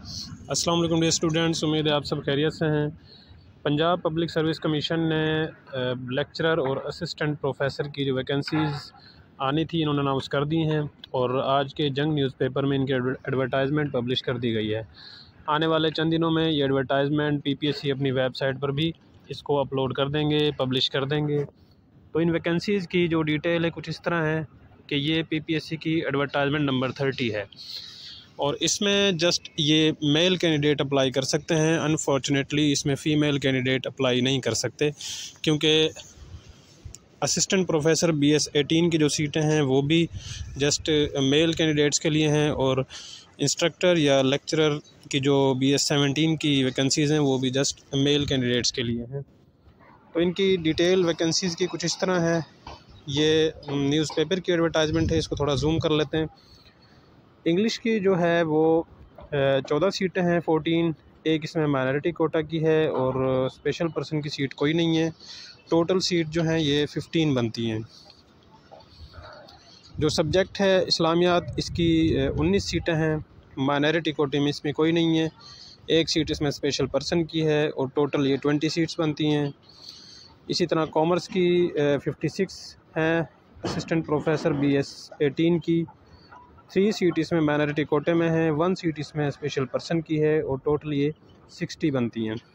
अस्सलाम वालेकुम dear students, उम्मीद है आप सब खैरियत से हैं। पंजाब पब्लिक सर्विस कमीशन ने लेक्चरर और असिस्टेंट प्रोफेसर की जो वैकेंसीज़ आनी थी इन्होंने अनाउंस कर दी हैं और आज के जंग न्यूज़पेपर में इनके एडवर्टाइजमेंट पब्लिश कर दी गई है। आने वाले चंद दिनों में ये एडवर्टाइजमेंट पीपीएससी अपनी वेबसाइट पर भी इसको अपलोड कर देंगे, पब्लिश कर देंगे। तो इन वैकेंसीज़ की जो डिटेल है कुछ इस तरह है कि ये पीपीएससी की एडवर्टाइजमेंट नंबर 30 है और इसमें जस्ट ये मेल कैंडिडेट अप्लाई कर सकते हैं। अनफॉर्चुनेटली इसमें फ़ीमेल कैंडिडेट अप्लाई नहीं कर सकते क्योंकि असिस्टेंट प्रोफेसर BS 18 की जो सीटें हैं वो भी जस्ट मेल कैंडिडेट्स के लिए हैं और इंस्ट्रक्टर या लेक्चरर की जो BS 17 की वैकेंसीज़ हैं वो भी जस्ट मेल कैंडिडेट्स के लिए हैं। तो इनकी डिटेल वैकेंसीज़ की कुछ इस तरह है। ये न्यूज़पेपर की एडवर्टाइजमेंट है, इसको थोड़ा जूम कर लेते हैं। इंग्लिश की जो है वो 14 सीटें हैं, 14 एक इसमें माइनॉरिटी कोटा की है और स्पेशल पर्सन की सीट कोई नहीं है। टोटल सीट जो हैं ये 15 बनती हैं। जो सब्जेक्ट है इस्लामियात, इसकी 19 सीटें हैं। माइनॉरिटी कोटे में इसमें कोई नहीं है। एक सीट इसमें स्पेशल पर्सन की है और टोटल ये 20 सीट्स बनती हैं। इसी तरह कॉमर्स की 56 हैं, असिस्टेंट प्रोफेसर BS 18 की 3 सीट इसमें माइनॉरिटी कोटे में है, 1 सीट इसमें स्पेशल पर्सन की है और टोटल ये 60 बनती हैं।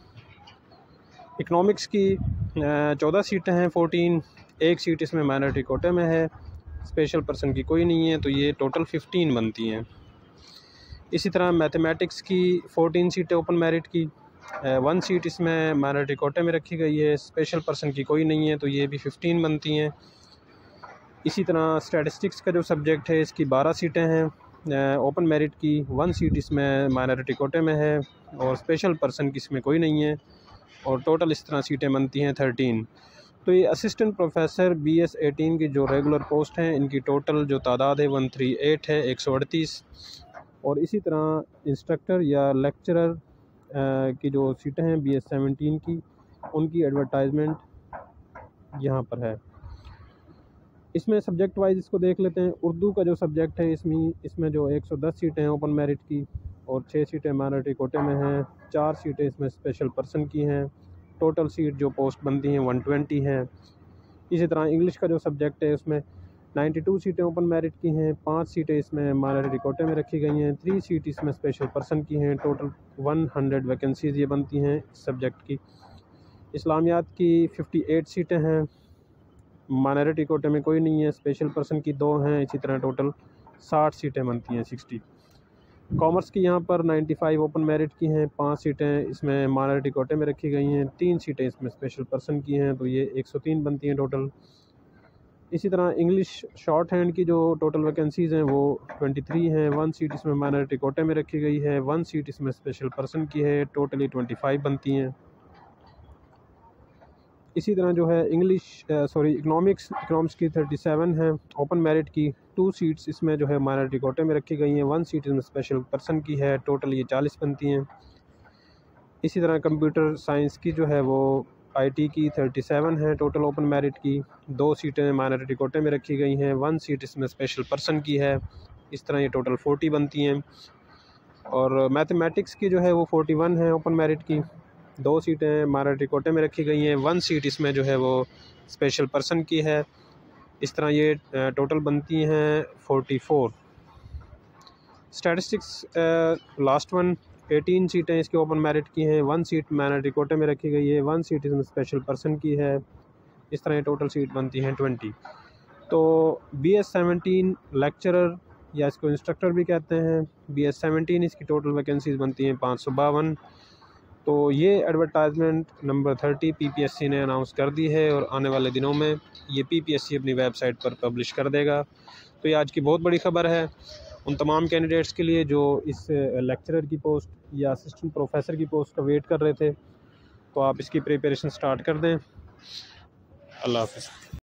इकनॉमिक्स की 14 सीटें हैं, 14 एक सीट इसमें माइनॉरिटी कोटे में है, स्पेशल पर्सन की कोई नहीं है, तो ये टोटल 15 बनती हैं। इसी तरह मैथमेटिक्स की 14 सीटें ओपन मेरिट की, 1 सीट इसमें माइनॉरिटी कोटे में रखी गई है, स्पेशल पर्सन की कोई नहीं है, तो ये भी 15 बनती हैं। इसी तरह स्टैटिस्टिक्स का जो सब्जेक्ट है इसकी 12 सीटें हैं ओपन मेरिट की, 1 सीट इसमें माइनॉरिटी कोटे में है और स्पेशल पर्सन की इसमें कोई नहीं है और टोटल इस तरह सीटें बनती हैं 13। तो ये असिस्टेंट प्रोफेसर BS 18 की जो रेगुलर पोस्ट हैं इनकी टोटल जो तादाद है 138 है, 138। और इसी तरह इंस्ट्रक्टर या लेक्चरर की जो सीटें हैं BS 17 की, उनकी एडवर्टाइजमेंट यहाँ पर है। इसमें सब्जेक्ट वाइज इसको देख लेते हैं। उर्दू का जो सब्जेक्ट है इसमें जो 110 सीटें हैं ओपन मेरिट की और 6 सीटें माइनॉरिटी कोटे में हैं, 4 सीटें इसमें स्पेशल पर्सन की हैं। टोटल सीट जो पोस्ट बनती हैं 120 हैं। इसी तरह इंग्लिश का जो सब्जेक्ट है उसमें 92 सीटें ओपन मेरिट की हैं, 5 सीटें इसमें माइनॉरिटी कोटे में रखी गई हैं, 3 सीट इसमें स्पेशल पर्सन की हैं। टोटल 100 वैकेंसीज़ ये बनती हैं इस सब्जेक्ट की। इस्लामियात की 58 सीटें हैं, माइनॉरिटी कोटे में कोई नहीं है, स्पेशल पर्सन की 2 हैं। इसी तरह टोटल 60 सीटें बनती हैं, 60। कॉमर्स की यहाँ पर 95 ओपन मेरिट की हैं, 5 सीटें इसमें माइनॉरिटी कोटे में रखी गई हैं, 3 सीटें इसमें स्पेशल पर्सन की हैं, तो ये 103 बनती हैं टोटल। इसी तरह इंग्लिश शॉर्ट हैंड की जो टोटल वैकेंसीज़ हैं वो 23 हैं, 1 सीट इसमें माइनॉरिटी कोटे में रखी गई है, 1 सीट इसमें स्पेशल पर्सन की है, टोटली 25 बनती हैं। इसी तरह जो है इकनॉमिक्स की 37 है ओपन मेरिट की, 2 सीट्स इसमें जो है माइनॉरिटी कोटे में रखी गई हैं, 1 सीट इसमें स्पेशल पर्सन की है, टोटल ये 40 बनती हैं। इसी तरह कंप्यूटर साइंस की जो है वो IT की 37 है टोटल ओपन मेरिट की, 2 सीटें माइनॉरिटी कोटे में रखी गई हैं, 1 सीट इसमें स्पेशल पर्सन की है। इस तरह ये टोटल 40 बनती हैं। और मैथमेटिक्स की जो है वो 41 है ओपन मेरिट की, 2 सीटें माइनॉरिटी कोटे में रखी गई हैं, 1 सीट इसमें जो है वो स्पेशल पर्सन की है। इस तरह ये टोटल बनती हैं 44। स्टैटिस्टिक्स लास्ट वन 18 सीटें इसके ओपन मेरिट की हैं, 1 सीट माइनॉरिटी कोटे में रखी गई है, 1 सीट इसमें स्पेशल पर्सन की है। इस तरह ये टोटल सीट बनती हैं 20। तो BS 17 लेक्चरर या इसको इंस्ट्रक्टर भी कहते हैं, BS 17 इसकी टोटल वैकेंसीज़ बनती हैं 552। तो ये एडवर्टाइजमेंट नंबर 30 पीपीएससी ने अनाउंस कर दी है और आने वाले दिनों में ये पीपीएससी अपनी वेबसाइट पर पब्लिश कर देगा। तो ये आज की बहुत बड़ी ख़बर है उन तमाम कैंडिडेट्स के लिए जो इस लेक्चरर की पोस्ट या असिस्टेंट प्रोफेसर की पोस्ट का वेट कर रहे थे। तो आप इसकी प्रिपरेशन स्टार्ट कर दें। अल्लाह हाफ़िज़।